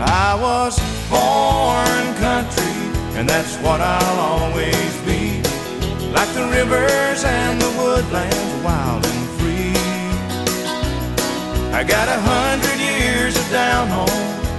I was born country, and that's what I'll always be. Like the rivers and the woodlands, wild and free. I got 100 years of down home